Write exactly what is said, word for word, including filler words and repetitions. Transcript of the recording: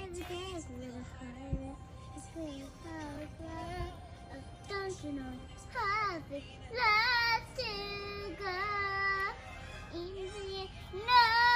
every day is a little harder. It's really harder. Oh, don't you know it's perfect love to go easy? No.